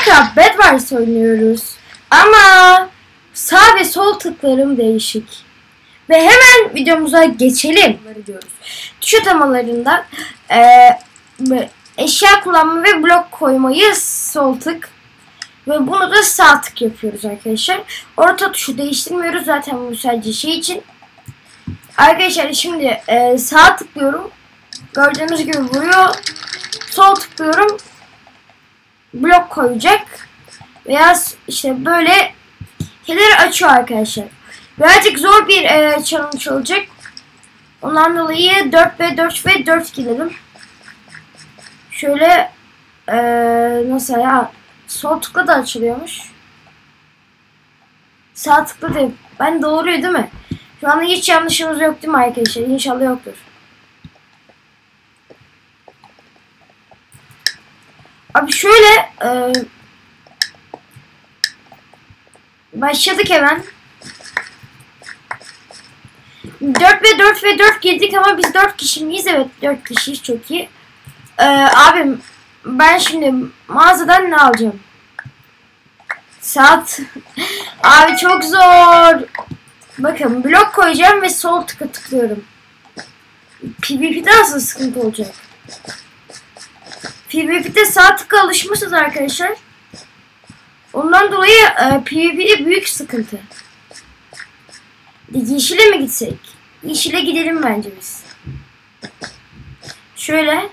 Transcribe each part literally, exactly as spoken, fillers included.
Minecraft Bed Wars oynuyoruz. Ama sağ ve sol tıklarım değişik. Ve hemen videomuza geçelim. Diyoruz. Tuş atamalarından e, eşya kullanma ve blok koymayı sol tık. Ve bunu da sağ tık yapıyoruz arkadaşlar. Orta tuşu değiştirmiyoruz zaten bu sadece şey için. Arkadaşlar şimdi e, sağ tıklıyorum. Gördüğünüz gibi vuruyor. Sol tıklıyorum. Blok koyacak. Veya işte böyle şeyleri açıyor arkadaşlar. Birazcık zor bir e, challenge olacak. Ondan dolayı dört ve dört ve dört gidelim. Şöyle e, nasıl ya, sol tıkla da açılıyormuş. Sağ tıkla değil. Ben doğruyu değil mi? Şu anda hiç yanlışımız yok değil mi arkadaşlar? İnşallah yoktur. Abi şöyle e, başladık hemen. dört ve dört ve dört girdik ama biz dört kişi miyiz? Evet, dört kişiyiz, çok iyi. Ee, abim ben şimdi mağazadan ne alacağım? Saat. Abi çok zor. Bakın blok koyacağım ve sol tıka tıklıyorum. PvP'de nasıl sıkıntı olacak? PvP'de sağ tıka alışmışız arkadaşlar. Ondan dolayı e, PvP'de büyük sıkıntı. Yeşile mi gitsek? Yeşile gidelim bence biz. Şöyle.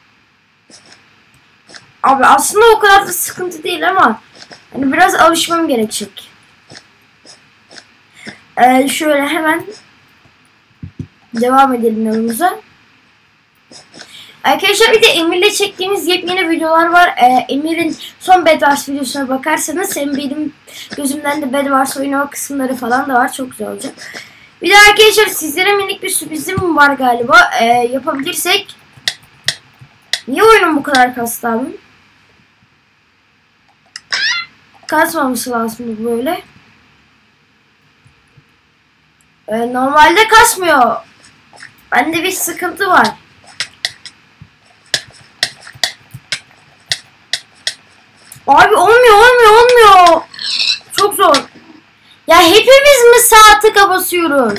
Abi aslında o kadar da sıkıntı değil ama hani biraz alışmam gerekecek. Ee, şöyle hemen devam edelim yolumuza. Arkadaşlar bir de Emir'le çektiğimiz yepyeni videolar var. Ee, Emir'in son Bed Wars videosuna bakarsanız hem benim gözümden de Bed Wars oynama kısımları falan da var. Çok güzel olacak. Bir de arkadaşlar sizlere minik bir sürprizim var galiba. Ee, yapabilirsek. Niye oyunum bu kadar kastı abi? Kasmaması lazım bu böyle. Ee, normalde kasmıyor. Bende bir sıkıntı var. Abi olmuyor olmuyor olmuyor. Çok zor. Ya hepimiz mi sağ tıka basıyoruz?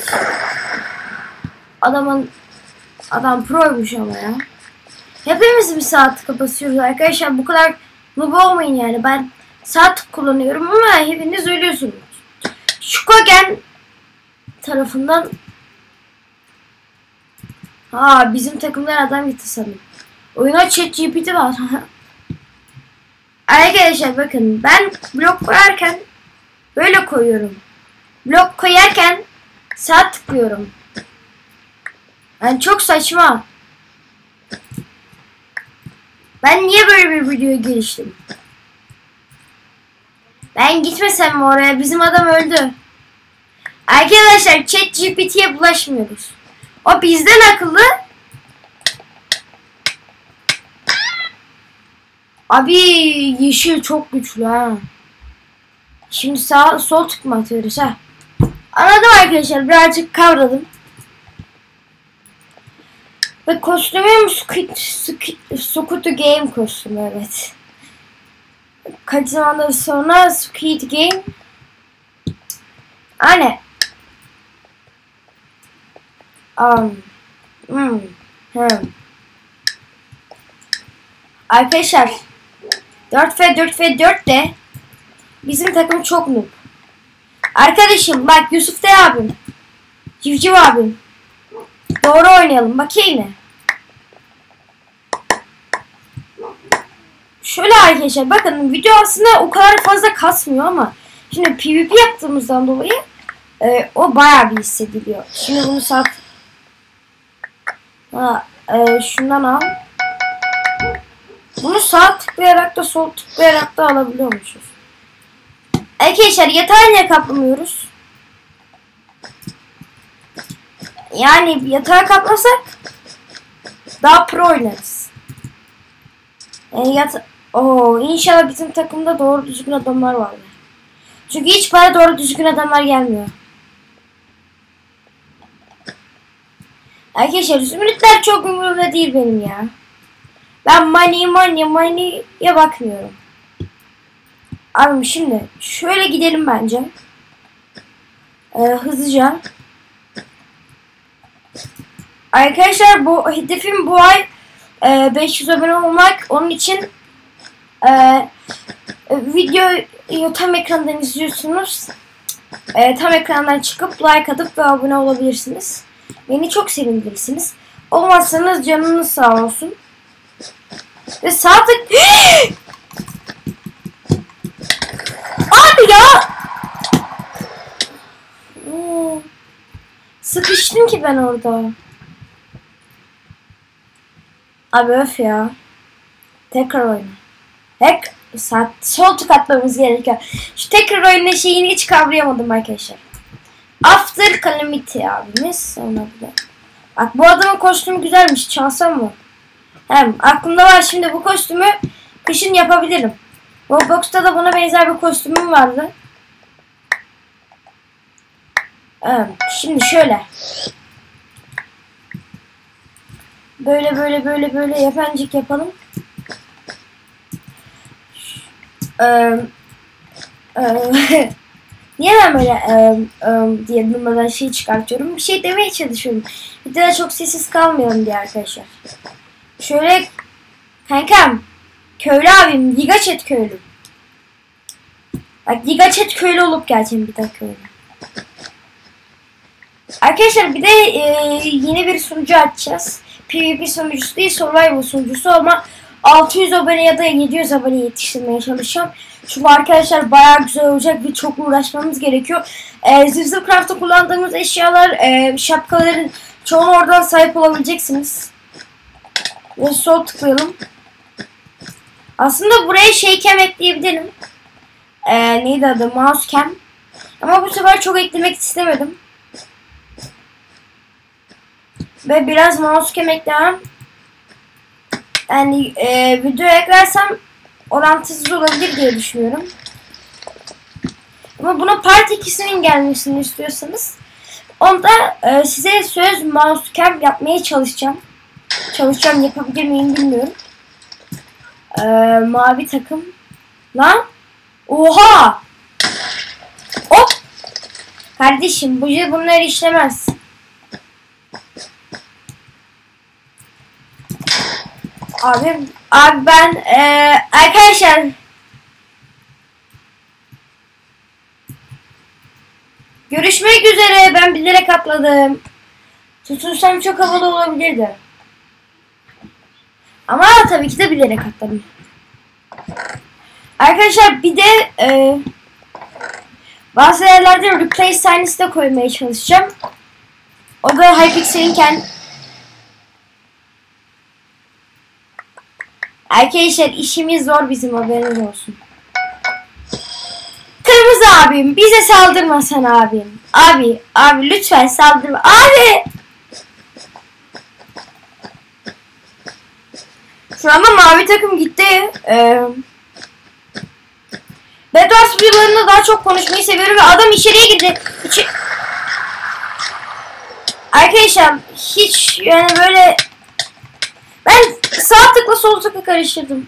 Adamın adam proymuş ama ya. Hepimiz mi sağ tıka basıyoruz arkadaşlar? Bu kadar noob olmayın yani. Ben sağ tık kullanıyorum ama hepiniz ölüyorsunuz. Shukogen tarafından. Ha, bizim takımdan adam gitti sanırım. Oyuna ChatGPT var. Arkadaşlar bakın, ben blok koyarken böyle koyuyorum. Blok koyarken sağ tıklıyorum. Yani çok saçma. Ben niye böyle bir videoya giriştim? Ben gitmesem mi oraya? Bizim adam öldü. Arkadaşlar ChatGPT'ye bulaşmıyoruz. O bizden akıllı. Abi yeşil çok güçlü ha. Şimdi sağ sol tık mı atıyoruz ha? Anladım arkadaşlar, birazcık kavradım. Ve kostümüm Squid, Squid, Squid Game kostümü, evet. Kaç zamandır sonra Squid Game. Anne. Um, hmm, hmm. Arkadaşlar dört ve dört ve dört de bizim takım çok noob. Arkadaşım bak, Yusuf de abim, Civciv abim, doğru oynayalım bakayım ne. Şöyle arkadaşlar bakın, video aslında o kadar fazla kasmıyor ama şimdi PvP yaptığımızdan dolayı e, o bayağı bir hissediliyor. Şimdi bunu sat. Ha, e, şundan al. Bunu sağ tıklayarak da sol tıklayarak da alabiliyormuşuz. Arkadaşlar yatağı niye kaplamıyoruz? Yani yatağı kaplasak daha pro oynarız. Yani yata Oo, inşallah bizim takımda doğru düzgün adamlar var. Çünkü hiç bana doğru düzgün adamlar gelmiyor. Arkadaşlar zümrütler çok umurumda değil benim ya. Ben money money money'ye bakmıyorum. Abi şimdi şöyle gidelim bence. Ee, hızlıca. Arkadaşlar bu hedefim bu ay e, beş yüz abone olmak. Onun için e, videoyu tam ekrandan izliyorsunuz. E, tam ekrandan çıkıp like atıp ve abone olabilirsiniz. Beni çok sevindirirsiniz. Olmazsanız canınız sağ olsun. Ve sağ tık... Abi ya! Sıkıştım ki ben orada. Abi öf ya. Tekrar oyna. Tek saat sol tık atmamız gerekiyor. Şu tekrar oyna şeyini hiç kavrayamadım arkadaşlar. After Calamity abimiz. Sonra bir de. Bak bu adamın kostümü güzelmiş. Çalsam mı? Hem aklımda var şimdi bu kostümü kışın yapabilirim. Roblox'ta da buna benzer bir kostümüm vardı. Evet, şimdi şöyle. Böyle böyle böyle böyle yapancık yapalım. Ee, e, niye ben böyle e, e, diye durmadan şey çıkartıyorum? Bir şey demeye çalışıyorum. Bir daha çok sessiz kalmayalım diye arkadaşlar. Şöyle kankam, köylü abim, Gigaçet köylü. Bak Gigaçet köylü olup geleceğim bir daha köylü. Arkadaşlar bir de e, yeni bir sunucu açacağız. PvP sunucusu değil, Survival sunucusu ama altı yüz abone ya da yedi yüz abone yetiştirmeye çalışacağım. Çünkü arkadaşlar bayağı güzel olacak ve çok uğraşmamız gerekiyor. E, Zipzipcraft'ta kullandığımız eşyalar, e, şapkaların çoğunu oradan sahip olabileceksiniz. Ve sol tıklayalım. Aslında buraya şey cam ekleyebilirim. E, neydi adı? Mouse cam. Ama bu sefer çok eklemek istemedim. Ve biraz mouse cam eklemem. Yani e, video eklersem orantısız olabilir diye düşünüyorum. Ama buna part ikisinin gelmesini istiyorsanız onda e, size söz mouse cam yapmaya çalışacağım. Çalışacağım, yapabilir miyim bilmiyorum. E, mavi takım. Lan. Oha. Hop. Kardeşim bu bunlar işlemez. Abi, abi ben ee, arkadaşlar görüşmek üzere, ben bilerek atladım. Tutunsam çok havalı olabilirdi. Ama tabii ki de bilerek atladım. Arkadaşlar bir de ee, bazı yerlerde replay sahnesi de koymaya çalışacağım. O da Hypixel'in kendi. Arkadaşlar işimiz zor bizim, haberiniz olsun. Kırmızı abim bize saldırma sen abim. Abi abi lütfen saldırma. Abi. Şu anda mavi takım gitti. Ee, Bedwars videolarında daha çok konuşmayı seviyorum ve adam içeriye girdi. İçi... Arkadaşlar hiç yani böyle ben sağ tıkla sol tıkla karıştırdım.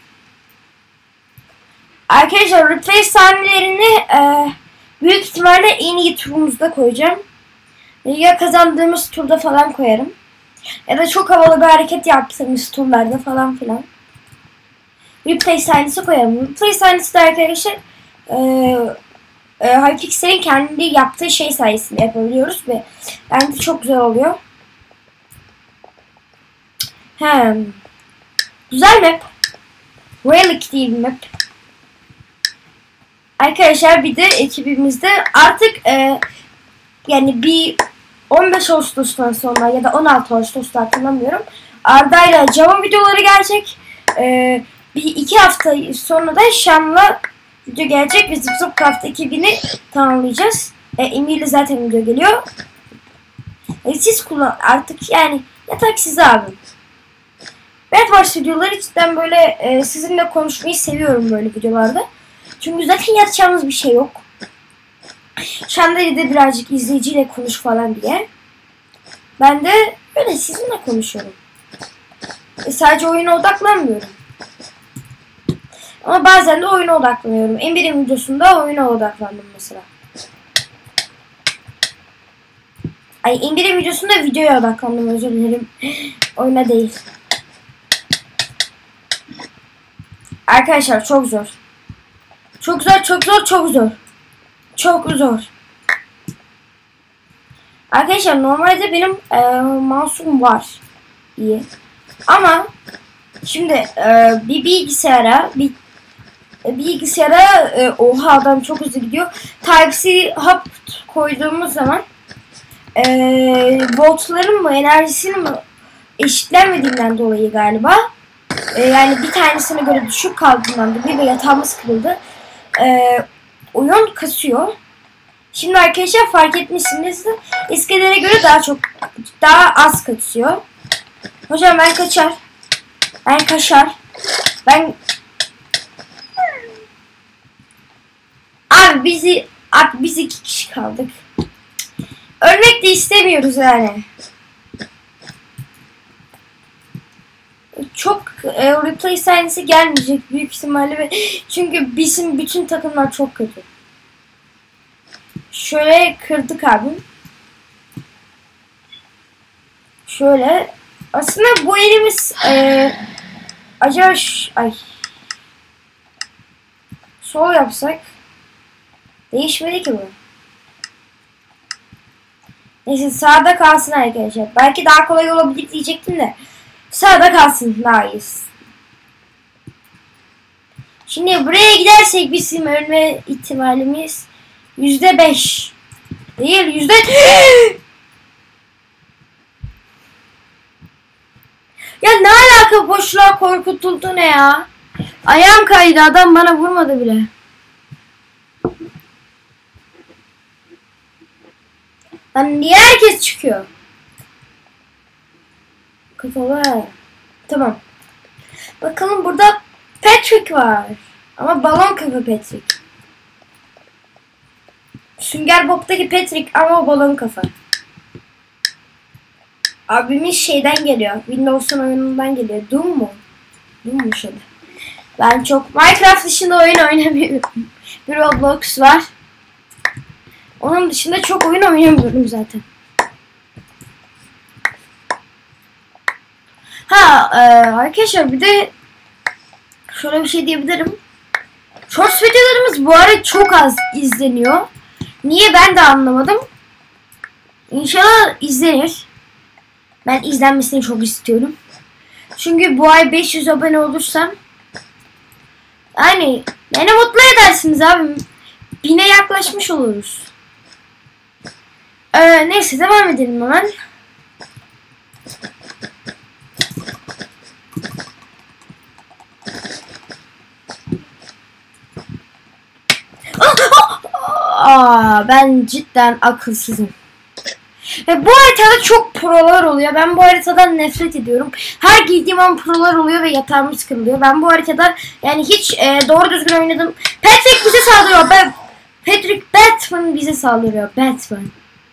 Arkadaşlar replay sahnelerini e, büyük ihtimalle en iyi turumuzda koyacağım. Ya kazandığımız turda falan koyarım. Ya da çok havalı bir hareket yaptığımız turlarda falan filan. Replay sahnesi koyarım. Replay sahnesi de arkadaşlar e, e, Hypixel'in kendi yaptığı şey sayesinde yapabiliyoruz ve bence çok güzel oluyor. Hem güzel map. Relic diye bir map. Arkadaşlar bir de ekibimizde artık e, yani bir on beş Ağustos'tan sonra ya da on altı Ağustos'ta hatırlamıyorum. Arda'yla Java videoları gelecek. E, bir iki hafta sonra da Şam'la video gelecek ve Zipzipcraft ekibini tamamlayacağız. E, Emir'le zaten video geliyor. E, siz kullan artık yani yatak size abim. Bedwars videoları cidden böyle e, sizinle konuşmayı seviyorum böyle videolarda. Çünkü zaten yapacağımız bir şey yok. Şu anda de birazcık izleyiciyle konuş falan diye. Ben de böyle sizinle konuşuyorum. E, sadece oyuna odaklanmıyorum. Ama bazen de oyuna odaklanıyorum. En birim videosunda oyuna odaklandım mesela. Ay indirim videosunda videoya odaklandım, özür dilerim. Oyuna değil. Arkadaşlar çok zor. Çok zor, çok zor, çok zor. Çok zor. Arkadaşlar normalde benim e, mouse'um var. İyi. Ama şimdi e, bir bilgisayara bir bilgisayara e, oha adam çok hızlı gidiyor. Type-C hub koyduğumuz zaman e, voltların mı enerjisini mi eşitlenmediğinden dolayı galiba e, yani bir tanesine göre düşük kaldığından dolayı ve yatağımız kırıldı. E, oyun kasıyor. Şimdi arkadaşlar fark etmişsiniz, eskilere göre daha çok daha az kasıyor. Hocam ben kaçar. Ben kaçar. Ben Abi bizi abi biz iki kişi kaldık. Ölmek de istemiyoruz yani. Çok e, replay sahnesi gelmeyecek büyük ihtimalle ve çünkü bizim bütün takımlar çok kötü. Şöyle kırdık abim. Şöyle aslında bu elimiz e, acaba ay sol yapsak değişmedi ki bu. Neyse sağda kalsın arkadaşlar. Belki daha kolay olabilir diyecektim de sağda kalsın, daha iyi. Şimdi buraya gidersek bizim ölme ihtimalimiz yüzde beş değil, yüzde ya ne alaka, boşluğa korkutuldu ne ya? Ayağım kaydı, adam bana vurmadı bile. Lan niye herkes çıkıyor? Kafalar. Tamam. Bakalım burada Patrick var. Ama balon kafa Patrick. Sünger Bob'taki Patrick ama balon kafa. Abimiz şeyden geliyor. Windows'un oyunundan geliyor. Doom mu? Doom mu şöyle? Ben çok Minecraft dışında oyun oynamıyorum. Bir Roblox var. Onun dışında çok oyun oynamıyorum zaten. Ha e, arkadaşlar bir de şöyle bir şey diyebilirim. Shorts videolarımız bu ara çok az izleniyor. Niye ben de anlamadım. İnşallah izlenir. Ben izlenmesini çok istiyorum. Çünkü bu ay beş yüz abone olursam yani beni mutlu edersiniz abi. Bine yaklaşmış oluruz. Ee, neyse devam edelim hemen. Aa, ben cidden akılsızım. Ve bu haritada çok prolar oluyor. Ben bu haritadan nefret ediyorum. Her giydiğim an prolar oluyor ve yatağımız kırılıyor. Ben bu haritada yani hiç e, doğru düzgün oynadım. Patrick bize saldırıyor. Ben, Patrick Batman bize saldırıyor. Batman.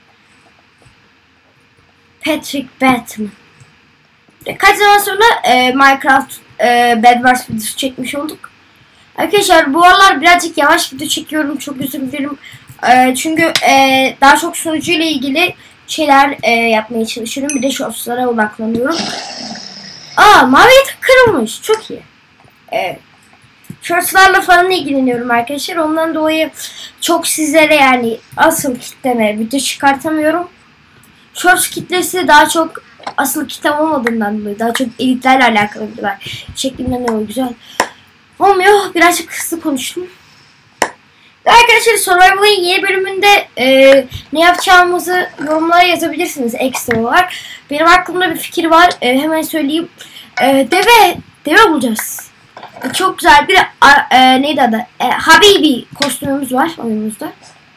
Patrick Batman. Kaç zaman sonra e, Minecraft e, Bedwars videosu çekmiş olduk. Arkadaşlar bu aralar birazcık yavaş video çekiyorum. Çok özür dilerim. E, çünkü e, daha çok sunucuyla ilgili şeyler e, yapmaya çalışıyorum. Bir de shortslara odaklanıyorum. Aa, mavi yatak kırılmış. Çok iyi. Evet. Shortslarla falan ilgileniyorum arkadaşlar. Ondan dolayı çok sizlere yani asıl kitleme video çıkartamıyorum. Shorts kitlesi daha çok asıl kitlem olmadığından dolayı daha çok editlerle alakalı videolar şeklinde ne o güzel olmuyor. Birazcık hızlı konuştum. Arkadaşlar Survival'ın yeni bölümünde e, ne yapacağımızı yorumlara yazabilirsiniz ekstra olarak. Benim aklımda bir fikir var. E, hemen söyleyeyim. E, deve, deve bulacağız. E, çok güzel bir e, neydi adı? E, Habibi kostümümüz var oyunumuzda.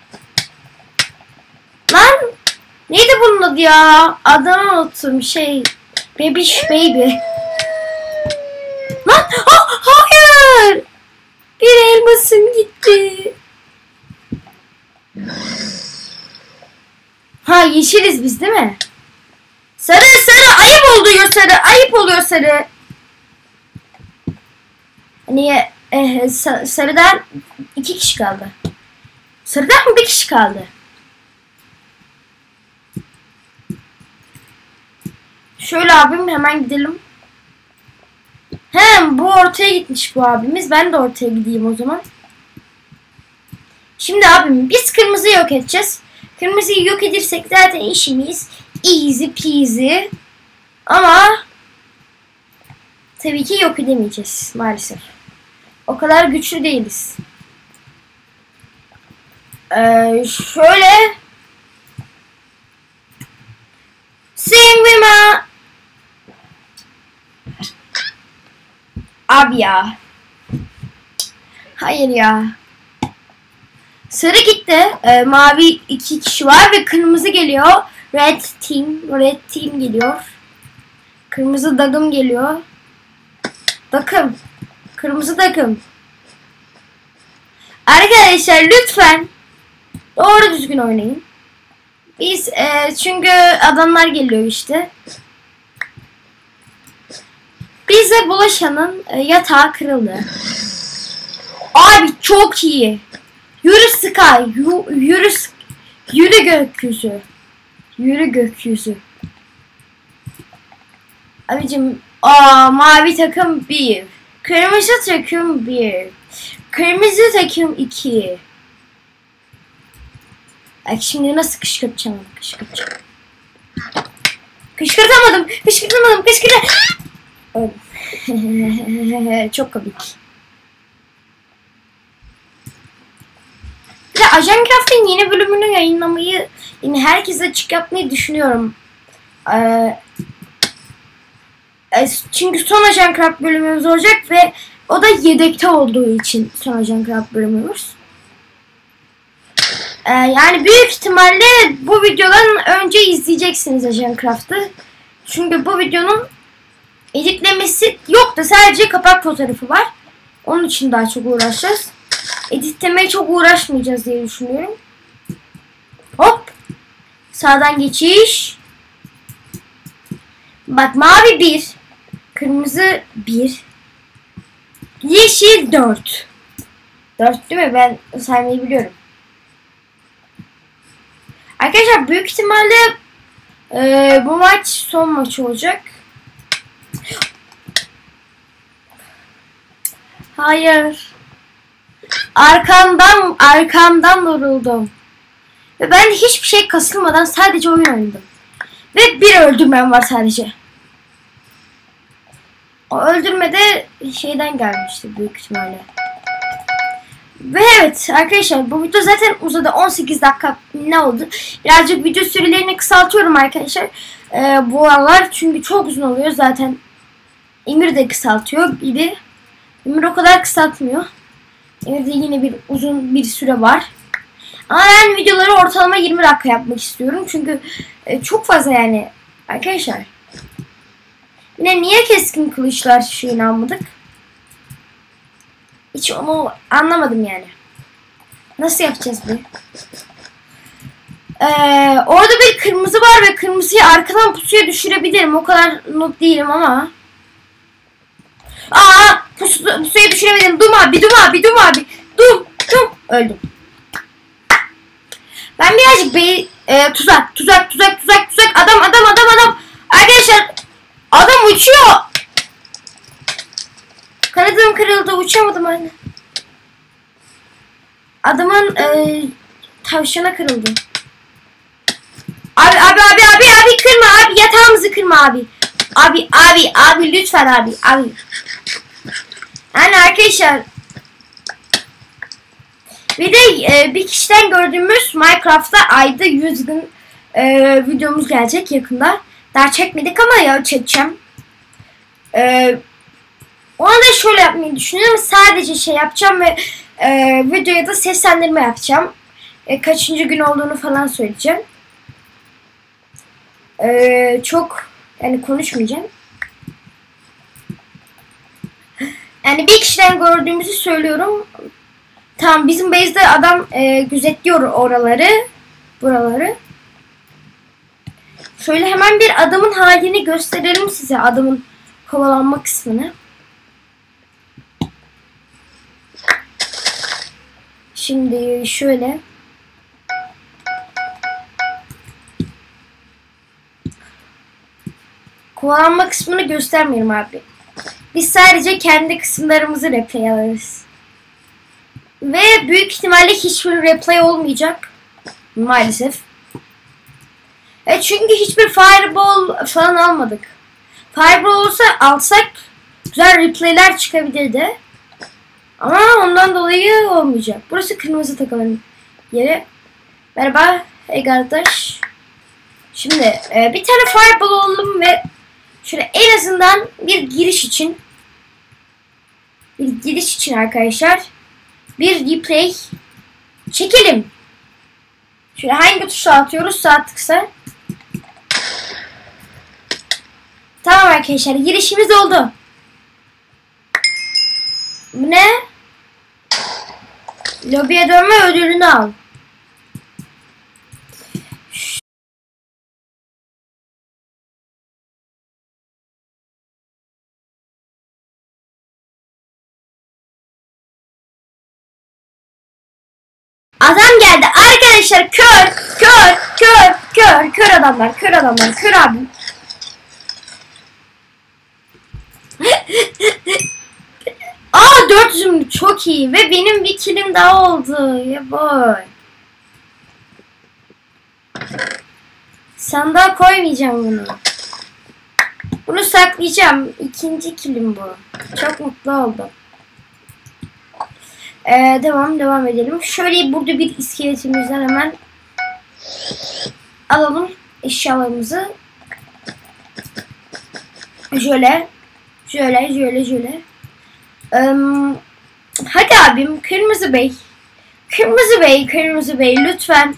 Lan neydi bunun adı ya? Adını unuttum. Şey Bebiş Baby. Lan oh, hayır. Bir elmasım gitti. Ha yeşiliz biz değil mi? Sarı sarı ayıp oluyor sarı. Ayıp oluyor sarı. Hani Ee, sa sarıdan iki kişi kaldı. Sarıdan mı bir kişi kaldı? Şöyle abim hemen gidelim. Hem bu ortaya gitmiş bu abimiz. Ben de ortaya gideyim o zaman. Şimdi abim biz kırmızıyı yok edeceğiz. Kırmızıyı yok edirsek zaten işimiz easy peasy. Ama tabii ki yok edemeyeceğiz maalesef. O kadar güçlü değiliz. Ee, şöyle Sing with me. Abi ya. Hayır ya. Sarı gitti. Ee, mavi iki kişi var ve kırmızı geliyor. Red team. Red team geliyor. Kırmızı takım geliyor. Takım. Kırmızı takım. Arkadaşlar lütfen doğru düzgün oynayın. Biz e, çünkü adamlar geliyor işte. Bize bulaşanın e, yatağı kırıldı. Abi çok iyi. Yürü Sky. Yu, yürü yürü gökyüzü. Yürü gökyüzü. Abicim aa, mavi takım bir. Kırmızı takım bir. Kırmızı takım iki. Bak şimdi nasıl kışkırtacağım onu, kışkırtacağım. Kışkırtamadım, kışkırtamadım, kışkırtamadım. Çok komik. Bir de Ajan Craft'ın yeni bölümünü yayınlamayı, yine herkese açık yapmayı düşünüyorum. Ee, çünkü son Ajan Craft bölümümüz olacak ve o da yedekte olduğu için son Ajan Craft bölümümüz. Ee, yani büyük ihtimalle bu videodan önce izleyeceksiniz Ajan Craft'ı. Çünkü bu videonun editlemesi yok da sadece kapak fotoğrafı var. Onun için daha çok uğraşacağız. Editlemeye çok uğraşmayacağız diye düşünüyorum. Hop. Sağdan geçiş. Bak mavi bir. Kırmızı bir. Yeşil dört. Dört değil mi? Ben saymayı biliyorum. Arkadaşlar büyük ihtimalle e, bu maç son maç olacak. Hayır. Arkamdan arkamdan vuruldum. Ve ben hiçbir şey kasılmadan sadece oyun oynadım. Ve bir öldürmem var sadece. O öldürme de şeyden gelmişti büyük ihtimalle. Ve evet arkadaşlar bu video zaten uzadı, on sekiz dakika ne oldu? Birazcık video sürelerini kısaltıyorum arkadaşlar. Ee, bu aralar çünkü çok uzun oluyor zaten. Emir de kısaltıyor gibi. Emir o kadar kısaltmıyor. Emir'de yine bir uzun bir süre var. Ama ben videoları ortalama yirmi dakika yapmak istiyorum. Çünkü e, çok fazla yani arkadaşlar. Yine niye keskin kılıçlar şeyini almadık? Hiç onu anlamadım yani. Nasıl yapacağız bu? Ee, orada bir kırmızı var ve kırmızıyı arkadan pusuya düşürebilirim. O kadar noob değilim ama. Aa, pusu, pusuya düşüremedim. Dum abi, dum abi, dum abi. Dum, dum. Öldüm. Ben birazcık bey e, tuzak, tuzak, tuzak, tuzak, tuzak. Adam, adam, adam, adam. Arkadaşlar, adam uçuyor. Kanadım kırıldı, uçamadım anne. Adamın e, tavşana kırıldı. Abi, abi, abi, abi, abi kırma abi, yatağımızı kırma abi. Abi, abi, abi lütfen abi, abi. Yani arkadaşlar. Bir de e, bir kişiden gördüğümüz Minecraft'ta ayda yüz gün e, videomuz gelecek yakında. Daha çekmedik ama ya çekeceğim. E, ona da şöyle yapmayı düşünüyorum. Sadece şey yapacağım ve e, videoya da seslendirme yapacağım. E, kaçıncı gün olduğunu falan söyleyeceğim. E, çok yani konuşmayacağım. Yani bir kişiden gördüğümüzü söylüyorum. Tamam, bizim base'de adam e, gözetliyor oraları. Buraları. Şöyle hemen bir adamın halini gösterelim size. Adamın kovalanma kısmını. Şimdi şöyle. Kovalanma kısmını göstermiyorum abi. Biz sadece kendi kısımlarımızı replay alırız. Ve büyük ihtimalle hiçbir replay olmayacak. Maalesef. E çünkü hiçbir fireball falan almadık. Fireball olsa alsak güzel replayler çıkabilirdi. Ama ondan dolayı olmayacak. Burası kırmızı takımın yeri. Merhaba. Hey kardeş. Şimdi e, bir tane fireball alalım ve şöyle en azından bir giriş için bir giriş için arkadaşlar bir replay çekelim. Şöyle hangi tuşa atıyoruz? Sağ tıksa. Tamam arkadaşlar, girişimiz oldu. Bu ne? Lobiye dönme ödülünü al. Adam geldi arkadaşlar, kör kör kör kör kör adamlar, kör adamlar, kör abim. Aa dört zümrüt çok iyi ve benim bir killim daha oldu. Ya boy. Sandığa koymayacağım bunu. Bunu saklayacağım. İkinci killim bu. Çok mutlu oldum. Ee, devam devam edelim. Şöyle burada bir iskeletimizden hemen alalım eşyalarımızı. Şöyle. Şöyle şöyle şöyle. Ee, hadi abim Kırmızı Bey. Kırmızı Bey, Kırmızı Bey lütfen.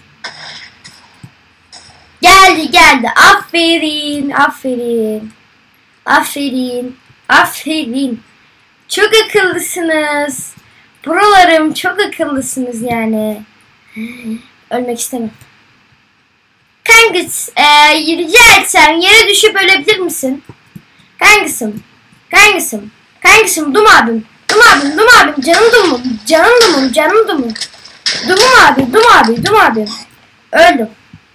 Geldi geldi. Aferin, aferin. Aferin, aferin. Çok akıllısınız. Buralarım çok akıllısınız yani. Ölmek istemem. Kankız, ee, rica etsem yere düşüp ölebilir misin? Kankısım, kankısım, kankısım, Dum abim, Dum abim, Dum abim, canım Dumum, canım Dumum, canım Dumum. Dumum abi, Dum abi, Dum abim. Öldüm.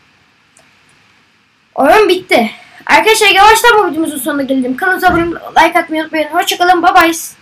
Oyun bitti. Arkadaşlar yavaştan bu videomuzun sonuna geldim. Kanalımıza abone olmayı, like atmayı unutmayın. Hoşçakalın, bye bye.